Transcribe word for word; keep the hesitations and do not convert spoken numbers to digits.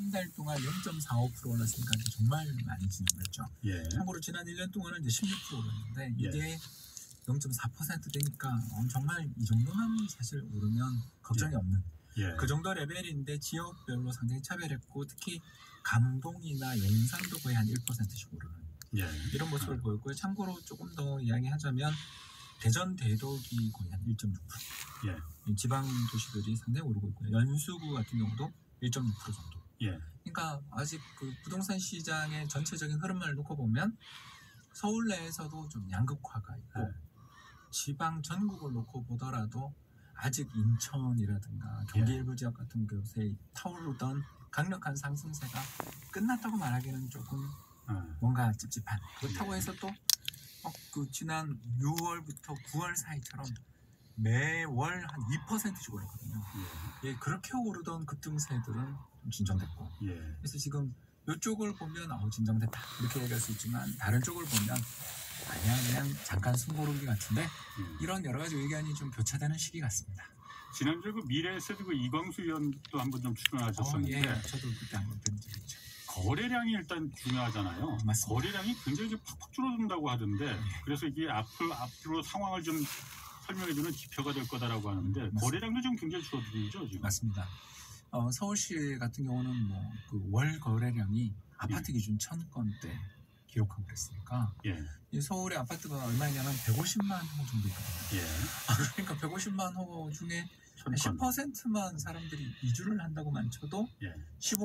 한 달 동안 영 점 사오 퍼센트 올랐으니까 정말 많이 진행됐죠. 예. 참고로 지난 일 년 동안은 이제 십육 퍼센트 올랐는데 이게 예. 영 점 사 퍼센트 되니까 어, 정말 이 정도만 사실 오르면 걱정이 예. 없는 예. 그 정도 레벨인데 지역별로 상당히 차별했고 특히 감동이나 영산도 거의 한 일 퍼센트씩 오르는 예. 이런 모습을 아. 보였고요. 참고로 조금 더 이야기하자면 대전 대덕이 거의 한 일 점 육 퍼센트 예. 지방 도시들이 상당히 오르고 있고요. 연수구 같은 경우도 일 점 육 퍼센트 정도. 예. 그러니까 아직 그 부동산 시장의 전체적인 흐름을 놓고 보면 서울 내에서도 좀 양극화가 있고 예. 지방 전국을 놓고 보더라도 아직 인천이라든가 경기 예. 일부 지역 같은 곳에 타오르던 강력한 상승세가 끝났다고 말하기는 조금 아. 뭔가 찝찝한. 그렇다고 예. 해서 또 어, 그 지난 유월부터 구월 사이처럼 매월 한 이 퍼센트씩 오르거든요. 예. 예, 그렇게 오르던 급등세들은 좀 진정됐고. 예. 그래서 지금 이쪽을 보면 어, 진정됐다 이렇게 얘기할 수 있지만 다른 쪽을 보면 아니야 그냥 잠깐 숨고르기 같은데 예. 이런 여러 가지 의견이 좀 교차되는 시기 같습니다. 지난주에 그 미래에셋 그 이광수 의원도 한번 좀 출연하셨었는데 어, 예, 저도 그때 한번 뵌 적이 있죠. 거래량이 일단 중요하잖아요. 맞습니다. 거래량이 굉장히 좀 팍팍 줄어든다고 하던데 예. 그래서 이게 앞으로 앞으로 상황을 좀 설명해주는 지표가 될 거다라고 하는데 맞습니다. 거래량도 좀 굉장히 줄어들죠 지금. 맞습니다. 어, 서울시 같은 경우는 뭐 그 월 거래량이 아파트 예. 기준 천 건대 기록하고 그랬으니까 예. 이 서울의 아파트가 얼마냐면 백오십만 호 정도 있거든요. 예. 아, 그러니까 백오십만 호 중에 천 건. 십 퍼센트만 사람들이 이주를 한다고만 쳐도 예. 십오